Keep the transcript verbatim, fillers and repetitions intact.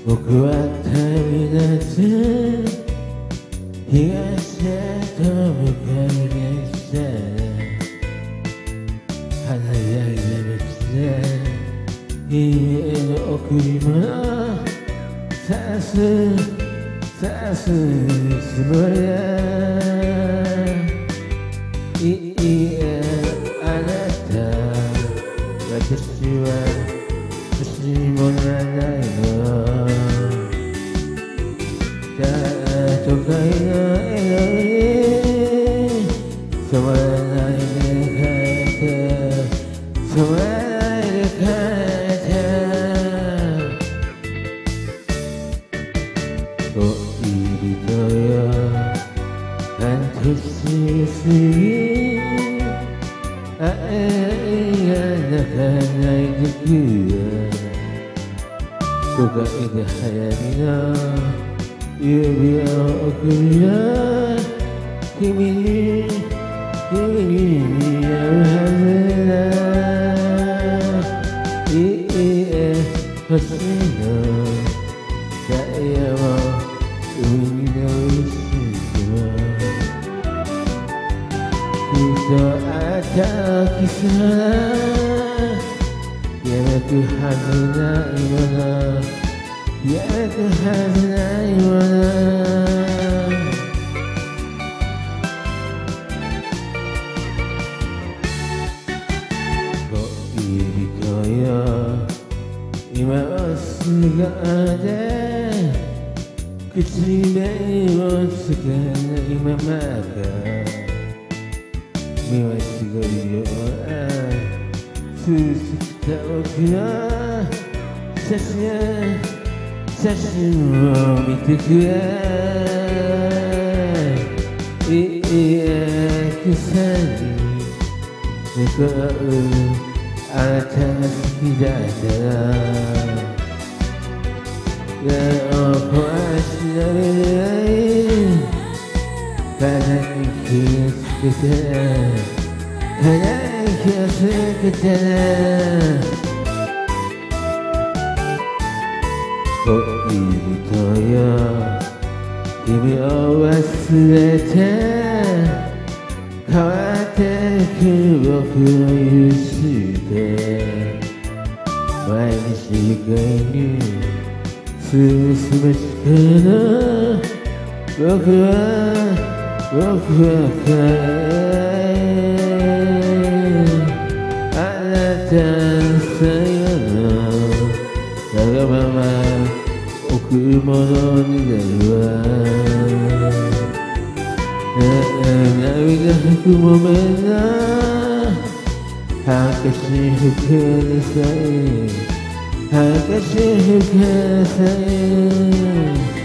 僕は旅立つ東へと向かう列車華やいだ道で夢への贈り物探す探すつもりだいいえあなた私は欲しいものはないのだから都会の笑顔に染まらないで帰って染まらないで帰って恋人よ半年過ぎ愛が泣かないでくれ都会で流行りの指輪を贈るよ君に君に似合うはずだいいえ欲しいのダイヤも海の石もきっとあなたをキスはやめくはずないものやめくはずないもの恋人よ今は素顔で口紅をつけないままか見間違うようなつつきた僕の写真写真を見てくれいいえ草に向こうあなたが好きだったら目を壊しられない体に気をつけて体に気をつけて恋人よ君を忘れて変わってく僕を許して毎日以外に過ごすべきかな僕は僕は帰あなたの最後のわがまま贈るものになるわ涙拭くもめんなハンカチ拭けなさいハンカチ拭けなさい